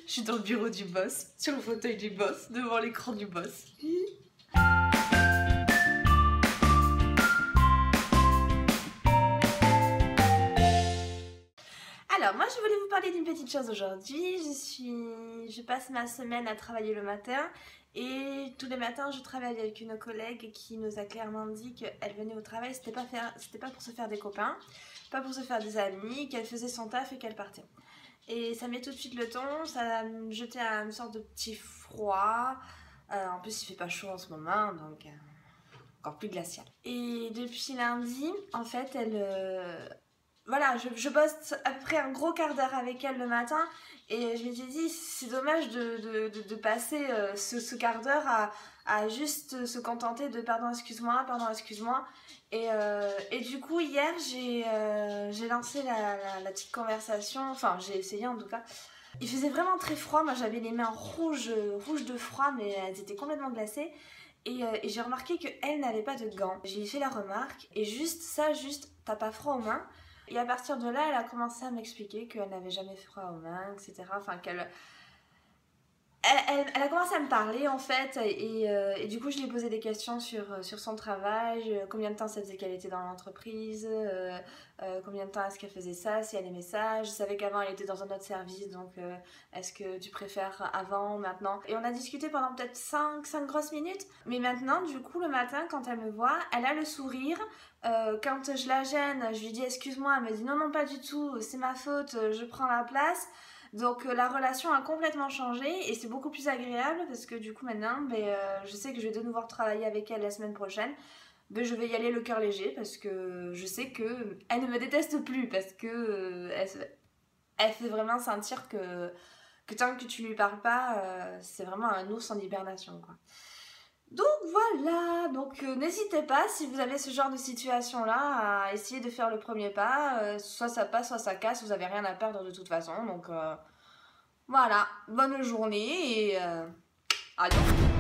Je suis dans le bureau du boss, sur le fauteuil du boss, devant l'écran du boss. Alors moi je voulais vous parler d'une petite chose aujourd'hui. Je passe ma semaine à travailler le matin et tous les matins je travaille avec une collègue qui nous a clairement dit qu'elle venait au travail, c'était pas pour se faire des copains, pas pour se faire des amis, qu'elle faisait son taf et qu'elle partait. Et ça met tout de suite le ton, ça me jetait à une sorte de petit froid. En plus il fait pas chaud en ce moment, donc encore plus glacial. Et depuis lundi, en fait, voilà, je bosse à peu près un gros quart d'heure avec elle le matin et je me suis dit c'est dommage de passer ce quart d'heure à juste se contenter de pardon excuse-moi et du coup hier j'ai lancé la petite conversation, enfin j'ai essayé en tout cas. Il faisait vraiment très froid, moi j'avais les mains rouges de froid mais elles étaient complètement glacées. Et j'ai remarqué qu'elle n'avait pas de gants. J'ai fait la remarque et juste t'as pas froid aux mains. Et à partir de là, elle a commencé à m'expliquer qu'elle n'avait jamais froid aux mains, etc. Enfin, elle a commencé à me parler en fait et du coup je lui ai posé des questions sur son travail, combien de temps ça faisait qu'elle était dans l'entreprise, combien de temps est-ce qu'elle faisait ça, si elle aimait ça. Je savais qu'avant elle était dans un autre service, donc est-ce que tu préfères avant ou maintenant. Et on a discuté pendant peut-être 5 grosses minutes, mais maintenant du coup le matin quand elle me voit, elle a le sourire. Quand je la gêne, je lui dis excuse-moi, elle me dit non pas du tout, c'est ma faute, je prends la place. Donc la relation a complètement changé et c'est beaucoup plus agréable parce que du coup maintenant je sais que je vais de nouveau travailler avec elle la semaine prochaine. Je vais y aller le cœur léger parce que je sais qu'elle ne me déteste plus parce que elle fait vraiment sentir que tant que tu lui parles pas, c'est vraiment un ours en hibernation quoi. Donc voilà, donc n'hésitez pas si vous avez ce genre de situation là à essayer de faire le premier pas, soit ça passe soit ça casse, vous avez rien à perdre de toute façon, donc voilà, bonne journée et adieu.